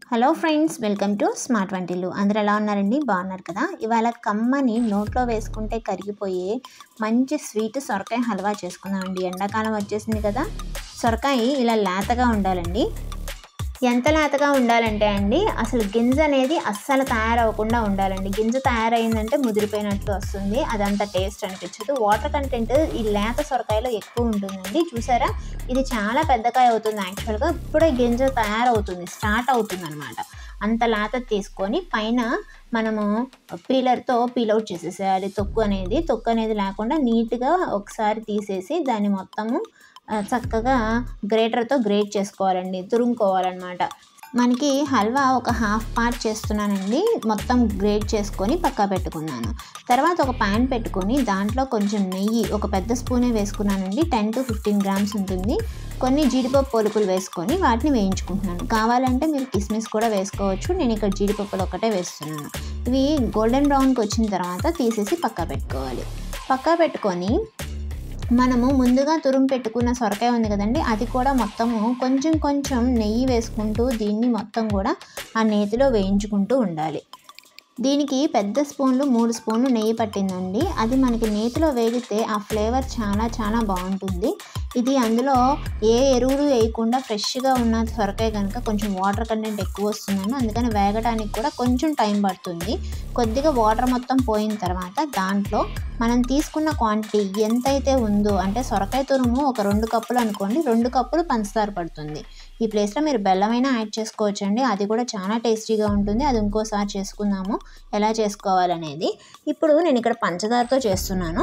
Hello friends, welcome to smart వంటిల్లు. అందరూ ఎలా ఉన్నారండి? బాగున్నారు కదా? ఇవాళ కమ్మని నోట్లో వేసుకుంటే కరిగిపోయే మంచి స్వీట్ సొరకాయ హల్వా చేసుకుందామండి. ఎండాకాలం వచ్చేసింది కదా, సొరకాయ ఇలా లేతగా ఉండాలండి. ఎంత లేతగా ఉండాలంటే అండి, అసలు గింజ అనేది అస్సలు తయారవ్వకుండా ఉండాలండి. గింజ తయారైందంటే ముదిరిపోయినట్లు వస్తుంది, అదంత టేస్ట్ అనిపించదు. వాటర్ కంటెంట్ ఈ లేత సొరకాయలో ఎక్కువ ఉంటుందండి. చూసారా, ఇది చాలా పెద్దకాయ అవుతుంది. యాక్చువల్గా ఇప్పుడే గింజ తయారవుతుంది, స్టార్ట్ అవుతుంది అనమాట. అంత లేత తీసుకొని పైన మనము పీలర్తో పీల్అవుట్ చేసేసేయాలి. తొక్కు అనేది లేకుండా నీట్గా ఒకసారి తీసేసి దాన్ని మొత్తము చక్కగా గ్రేటర్తో గ్రేట్ చేసుకోవాలండి, తురుముకోవాలన్నమాట. మనకి హల్వా ఒక హాఫ్ పార్ట్ చేస్తున్నానండి. మొత్తం గ్రేట్ చేసుకొని పక్కా పెట్టుకున్నాను. తర్వాత ఒక ప్యాన్ పెట్టుకొని దాంట్లో కొంచెం నెయ్యి, ఒక పెద్ద స్పూనే వేసుకున్నానండి. 10 to 15 grams ఉంటుంది. కొన్ని జీడిపప్పు పొలుకులు వేసుకొని వాటిని వేయించుకుంటున్నాను. కావాలంటే మీరు కిస్మిస్ కూడా వేసుకోవచ్చు. నేను ఇక్కడ జీడిపప్పులు ఒక్కటే వేస్తున్నాను. ఇవి గోల్డెన్ బ్రౌన్కి వచ్చిన తర్వాత తీసేసి పక్కా పెట్టుకోవాలి. పక్కా పెట్టుకొని మనము ముందుగా తురుము పెట్టుకున్న సొరకాయ ఉంది కదండి, అది కూడా మొత్తము కొంచెం నెయ్యి వేసుకుంటూ దీన్ని మొత్తం కూడా ఆ నేతిలో వేయించుకుంటూ ఉండాలి. దీనికి పెద్ద స్పూన్లు 3 స్పూన్లు నెయ్యి పట్టిందండి. అది మనకి నేతిలో వేగితే ఆ ఫ్లేవర్ చాలా బాగుంటుంది. ఇది అందులో ఏ ఎరువులు వేయకుండా ఫ్రెష్గా ఉన్న సొరకాయ కనుక కొంచెం వాటర్ కంటెంట్ ఎక్కువ వస్తుందండి. అందుకని వేగడానికి కూడా కొంచెం టైం పడుతుంది. కొద్దిగా వాటర్ మొత్తం పోయిన తర్వాత దాంట్లో మనం తీసుకున్న క్వాంటిటీ ఎంతైతే ఉందో, అంటే సొరకాయ తురుము ఒక 2 కప్పులు అనుకోండి, 2 కప్పులు పంచదార పడుతుంది. ఈ ప్లేస్లో మీరు బెల్లమైనా యాడ్ చేసుకోవచ్చండి, అది కూడా చాలా టేస్టీగా ఉంటుంది. అది ఇంకోసారి చేసుకుందాము ఎలా చేసుకోవాలనేది. ఇప్పుడు నేను ఇక్కడ పంచదారతో చేస్తున్నాను.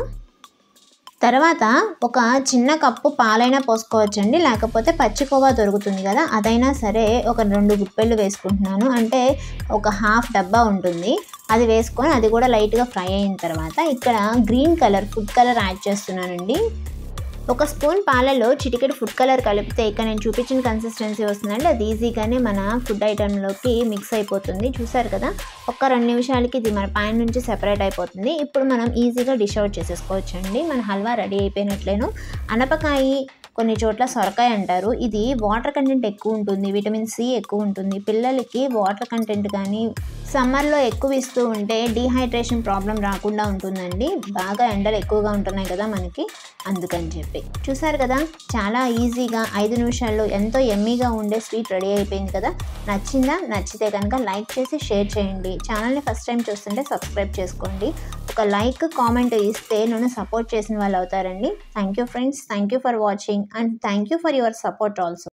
తర్వాత ఒక చిన్న కప్పు పాలైనా పోసుకోవచ్చండి, లేకపోతే పచ్చికోవా దొరుకుతుంది కదా, అదైనా సరే ఒక 2 గుప్పెళ్ళు వేసుకుంటున్నాను. అంటే ఒక హాఫ్ డబ్బా ఉంటుంది. అది వేసుకొని అది కూడా లైట్గా ఫ్రై అయిన తర్వాత ఇక్కడ green colour, food colour add చేస్తున్నానండి. ఒక స్పూన్ పాలలో చిటికెడు ఫుడ్ కలర్ కలిపితే ఇక్కడ నేను చూపించిన కన్సిస్టెన్సీ వస్తుందండి. అది ఈజీగానే మన ఫుడ్ ఐటెంలోకి మిక్స్ అయిపోతుంది. చూసారు కదా, ఒక్క 2 నిమిషాలకి ఇది మన ప్యాన్ నుంచి సెపరేట్ అయిపోతుంది. ఇప్పుడు మనం ఈజీగా డిష్ అవుట్ చేసేసుకోవచ్చండి. మన హల్వా రెడీ అయిపోయినట్లేను. అనపకాయ, కొన్ని చోట్ల సొరకాయ అంటారు. ఇది వాటర్ కంటెంట్ ఎక్కువ ఉంటుంది, విటమిన్ సి ఎక్కువ ఉంటుంది. పిల్లలకి వాటర్ కంటెంట్ కానీ సమ్మర్లో ఎక్కువ ఇస్తూ ఉంటే డీహైడ్రేషన్ ప్రాబ్లం రాకుండా ఉంటుందండి. బాగా ఎండలు ఎక్కువగా ఉంటున్నాయి కదా మనకి, అందుకని చెప్పి. చూసారు కదా, చాలా ఈజీగా 5 నిమిషాల్లో ఎంతో యమ్మీగా ఉండే స్వీట్ రెడీ అయిపోయింది కదా. నచ్చిందా? నచ్చితే కనుక లైక్ చేసి షేర్ చేయండి. ఛానల్ని ఫస్ట్ టైం చూస్తుంటే సబ్స్క్రైబ్ చేసుకోండి. ఒక లైక్, కామెంట్ ఇస్తే నన్ను సపోర్ట్ చేసిన వాళ్ళు అవుతారండి. Thank you friends, thank you for watching and thank you for your support also.